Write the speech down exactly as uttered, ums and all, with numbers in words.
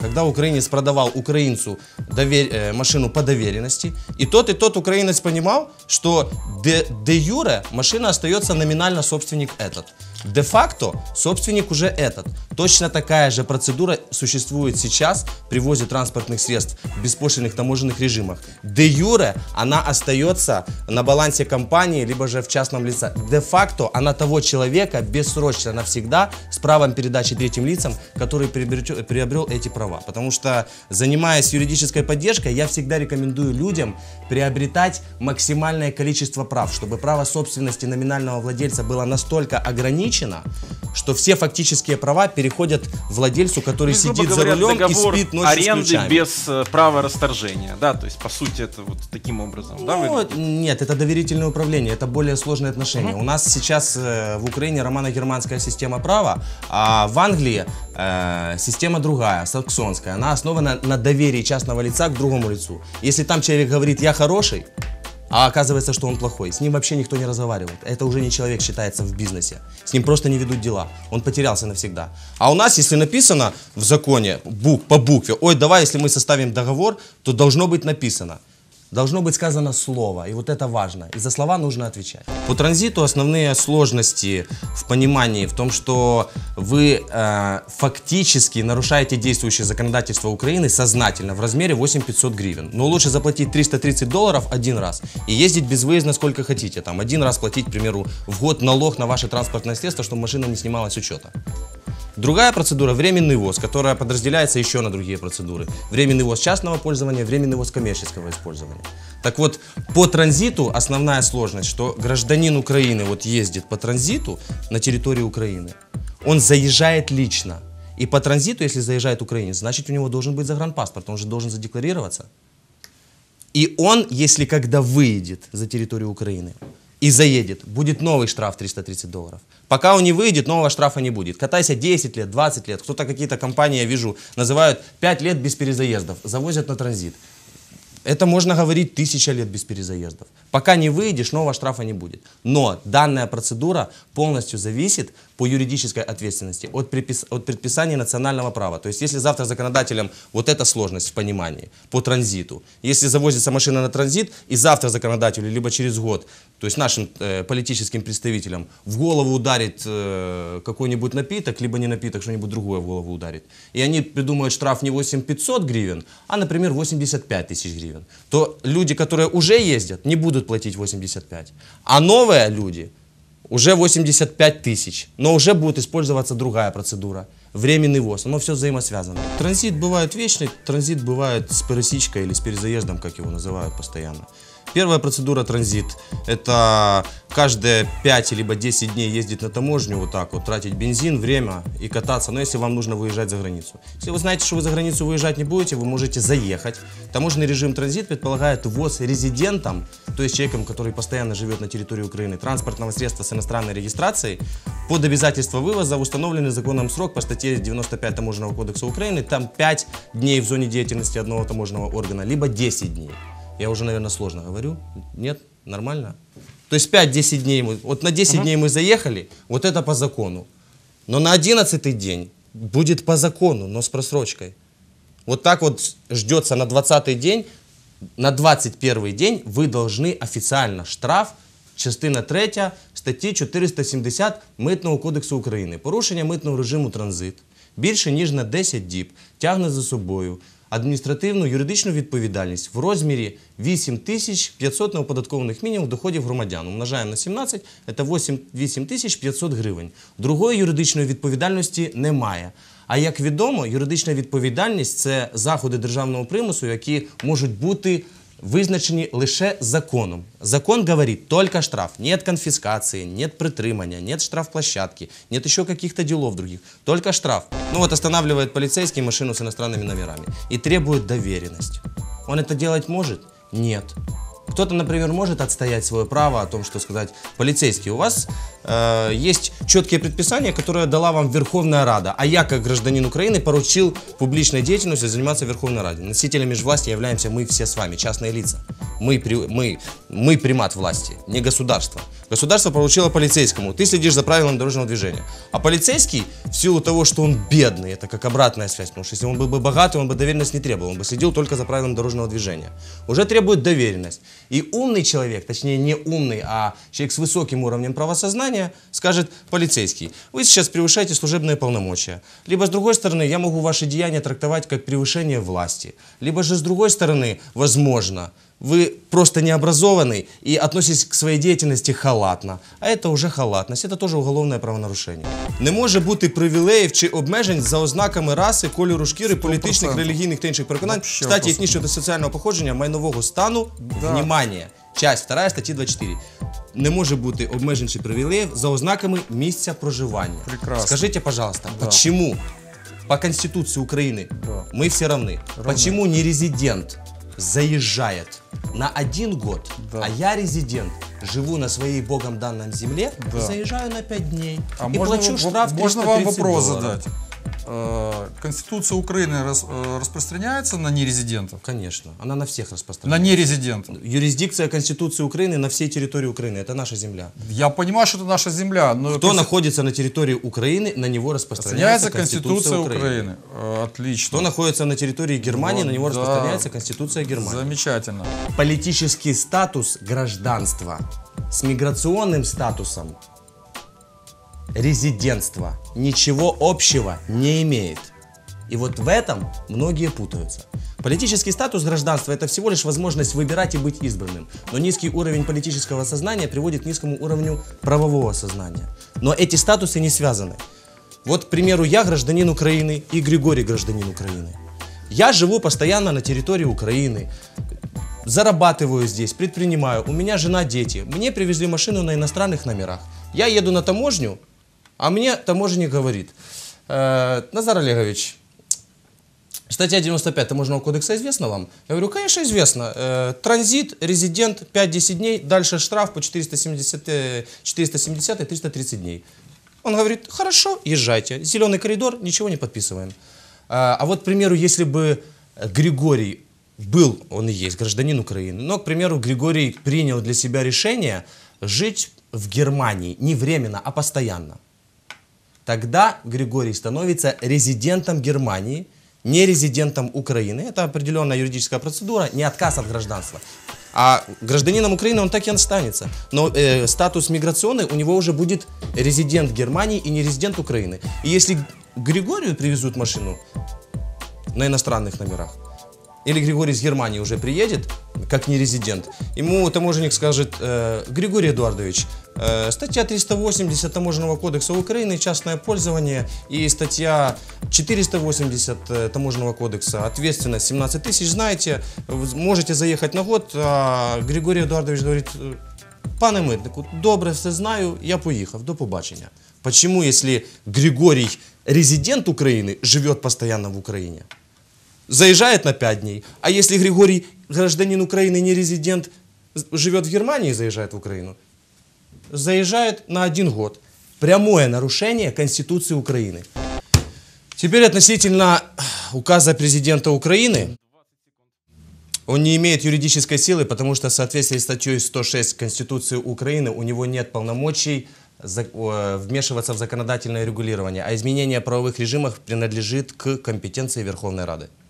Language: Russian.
когда украинец продавал украинцу довер... э, машину по доверенности, и тот, и тот украинец понимал, что де, де юре машина остается номинально собственник этот. Де-факто собственник уже этот. Точно такая же процедура существует сейчас при ввозе транспортных средств в беспошлинных таможенных режимах. Де-юре она остается на балансе компании, либо же в частном лице. Де-факто она того человека бессрочно навсегда с правом передачи третьим лицам, который приобрел, приобрел эти права. Потому что, занимаясь юридической поддержкой, я всегда рекомендую людям приобретать максимальное количество прав, чтобы право собственности номинального владельца было настолько ограничено, что все фактические права переходят владельцу, который ну, сидит говоря, за рулем и спит ночью аренды с ключами. Без э, права расторжения, да, то есть по сути это вот таким образом, ну, да? Вы... Нет, это доверительное управление, это более сложные отношения. Uh-huh. У нас сейчас э, в Украине романо-германская система права, а в Англии э, система другая, саксонская. Она основана на доверии частного лица к другому лицу. Если там человек говорит «я хороший», а оказывается, что он плохой. С ним вообще никто не разговаривает. Это уже не человек считается в бизнесе. С ним просто не ведут дела. Он потерялся навсегда. А у нас, если написано в законе бук, по букве, ой, давай, если мы составим договор, то должно быть написано. Должно быть сказано слово, и вот это важно. И за слова нужно отвечать. По транзиту основные сложности в понимании в том, что вы э, фактически нарушаете действующее законодательство Украины сознательно в размере восемь тысяч пятьсот гривен. Но лучше заплатить триста тридцать долларов один раз и ездить безвыездно сколько хотите. Там один раз платить, к примеру, в год налог на ваше транспортное средство, чтобы машина не снималась с учета. Другая процедура – временный ввоз, которая подразделяется еще на другие процедуры. Временный ввоз частного пользования, временный ввоз коммерческого использования. Так вот, по транзиту основная сложность, что гражданин Украины вот ездит по транзиту на территории Украины, он заезжает лично. И по транзиту, если заезжает украинец, значит у него должен быть загранпаспорт, он же должен задекларироваться. И он, если когда выедет за территорию Украины и заедет, будет новый штраф триста тридцать долларов. Пока он не выйдет, нового штрафа не будет. Катайся десять лет, двадцать лет. Кто-то какие-то компании, я вижу, называют пять лет без перезаездов. Завозят на транзит. Это можно говорить тысяча лет без перезаездов. Пока не выйдешь, нового штрафа не будет. Но данная процедура полностью зависит по юридической ответственности от, припис... от предписания национального права. То есть, если завтра законодателям вот эта сложность в понимании по транзиту, если завозится машина на транзит, и завтра законодателю, либо через год, то есть нашим э, политическим представителям, в голову ударит э, какой-нибудь напиток, либо не напиток, что-нибудь другое в голову ударит, и они придумают штраф не восемь тысяч пятьсот гривен, а, например, восемьдесят пять тысяч гривен, то люди, которые уже ездят, не будут платить восемьдесят пять. А новые люди уже восемьдесят пять тысяч. Но уже будет использоваться другая процедура. Временный ввоз. Оно все взаимосвязано. Транзит бывает вечный, транзит бывает с пересечкой или с перезаездом, как его называют постоянно. Первая процедура транзит – это каждые пять либо десять дней ездить на таможню, вот так вот, тратить бензин, время и кататься, но если вам нужно выезжать за границу. Если вы знаете, что вы за границу выезжать не будете, вы можете заехать. Таможенный режим транзит предполагает ввоз резидентом, то есть человеком, который постоянно живет на территории Украины, транспортного средства с иностранной регистрацией. Под обязательство вывоза установленный законом срок по статье девяносто пять Таможенного кодекса Украины, там пять дней в зоне деятельности одного таможенного органа, либо десять дней. Я уже, наверное, сложно говорю. Нет? Нормально? То есть пять-десять дней мы... Вот на десять uh-huh. дней мы заехали, вот это по закону. Но на одиннадцатый день будет по закону, но с просрочкой. Вот так вот ждется на двадцатый день. На двадцать первый день вы должны официально штраф, частина третя статті чотириста сімдесят Митного кодексу України. Порушення митного режиму транзит більше ніж на десять діб тягне за собою адміністративну юридичну відповідальність в розмірі вісім тисяч п'ятсот неоподаткованих мінімумів доходів громадян. Умножаємо на сімнадцять, це вісім тисяч п'ятсот гривень. Другої юридичної відповідальності немає. А як відомо, юридична відповідальність – це заходи державного примусу, які можуть бути визначені лише законом. Закон говорит только штраф. Нет конфискации, нет притримания, нет штрафплощадки, нет еще каких-то делов других. Только штраф. Ну вот останавливает полицейский машину с иностранными номерами и требует доверенность. Он это делать может? Нет. Кто-то, например, может отстоять свое право о том, что сказать: полицейский, у вас э, есть четкие предписания, которые дала вам Верховная Рада, а я, как гражданин Украины, поручил публичной деятельностью заниматься Верховной Радой. Носителями же власти являемся мы все с вами, частные лица. Мы, при- мы, мы примат власти, не государство. Государство поручило полицейскому. Ты следишь за правилами дорожного движения. А полицейский, в силу того, что он бедный, это как обратная связь. Потому что если он был бы богатый, он бы доверенность не требовал. Он бы следил только за правилами дорожного движения. Уже требует доверенность. И умный человек, точнее не умный, а человек с высоким уровнем правосознания, скажет: полицейский, вы сейчас превышаете служебные полномочия. Либо с другой стороны, я могу ваши деяния трактовать как превышение власти. Либо же с другой стороны, возможно, вы просто необразованный и относитесь к своей деятельности халатно. А это уже халатність, це теж уголовне правонарушення. Не може бути привілеїв чи обмежень за ознаками раси, кольору шкіри, політичних, релігійних та інших переконань, статі етнічного та соціального походження, майнового стану, Да. внимание, часть вторая статті двадцять чотири. Не може бути обмежень чи привілеїв за ознаками місця проживання. Прекрасно. Скажите, пожалуйста, Да. почему по Конституции Украины Да. мы все равны? Почему не резидент заезжает на один год, Да. а я резидент, живу на своей богом данном земле, Да. заезжаю на пять дней А и можно, плачу воп- штраф можно триста вам тридцать вопрос долларов. задать? Э, Конституция Украины рас- э, распространяется на нерезидентов? Конечно, она на всех На распространяется. нерезидентов? Юрисдикция Конституции Украины на всей территории Украины, это наша земля. Я понимаю, что это наша земля, но Кто конsti- находится на территории Украины, на него распространяется распространяется Конституция Украины. Э, Отлично. Кто находится на территории Германии, Вот, на него да. распространяется Конституция Германии. Замечательно. Политический статус гражданства с миграционным статусом резидентства ничего общего не имеет. И вот в этом многие путаются. Политический статус гражданства – это всего лишь возможность выбирать и быть избранным. Но низкий уровень политического сознания приводит к низкому уровню правового сознания. Но эти статусы не связаны. Вот, к примеру, я гражданин Украины и Григорий гражданин Украины. Я живу постоянно на территории Украины, зарабатываю здесь, предпринимаю, у меня жена, дети. Мне привезли машину на иностранных номерах. Я еду на таможню, а мне таможенник говорит: «Э, Назар Олегович, статья девяносто пять Таможенного кодекса известна вам?» Я говорю: конечно, известно. Э, транзит, резидент, пять-десять дней, дальше штраф по четыреста семьдесят, четыреста семьдесят и триста тридцать дней. Он говорит: хорошо, езжайте. Зеленый коридор, ничего не подписываем. А, а вот, к примеру, если бы Григорий был, он и есть, гражданин Украины, но, к примеру, Григорий принял для себя решение жить в Германии не временно, а постоянно, тогда Григорий становится резидентом Германии, не резидентом Украины. Это определенная юридическая процедура, не отказ от гражданства. А гражданином Украины он так и останется. Но э, статус миграционный у него уже будет резидент Германии и не резидент Украины. И если Григорию привезут машину на иностранных номерах, или Григорий из Германии уже приедет, как нерезидент, ему таможенник скажет: э, Григорий Эдуардович, э, статья триста восемьдесят Таможенного кодекса Украины, частное пользование, и статья четыреста восемьдесят э, Таможенного кодекса, ответственность семнадцать тысяч, знаете, вы можете заехать на год. А Григорий Эдуардович говорит: пане митнику, добре, все знаю, я поїхав, до побачення. Почему, если Григорий, резидент Украины, живет постоянно в Украине? Заезжает на пять дней. А если Григорий, гражданин Украины, не резидент, живет в Германии и заезжает в Украину, заезжает на один год. Прямое нарушение Конституции Украины. Теперь относительно указа президента Украины. Он не имеет юридической силы, потому что в соответствии с статьей сто шесть Конституции Украины у него нет полномочий вмешиваться в законодательное регулирование, а изменение правовых режимов принадлежит к компетенции Верховной Рады.